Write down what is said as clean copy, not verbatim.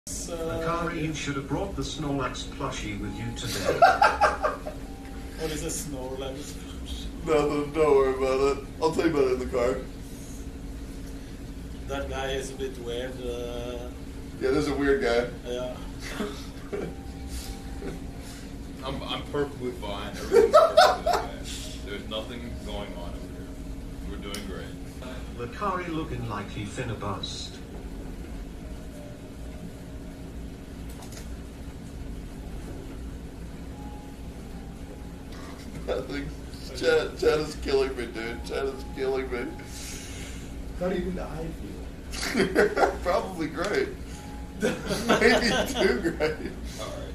Lacari, you should have brought the Snorlax plushie with you today. What is a Snorlax? Nothing, don't worry about it. I'll tell you about it in the car. That guy is a bit weird. Yeah, there's a weird guy. Yeah. I'm perfectly fine. Everything's perfectly okay. There's nothing going on over here. We're doing great. Lacari looking like he finna bust. Nothing. Chad is killing me, dude. Chad is killing me. How do you think the eye feel? Probably great. Maybe too great. Alright.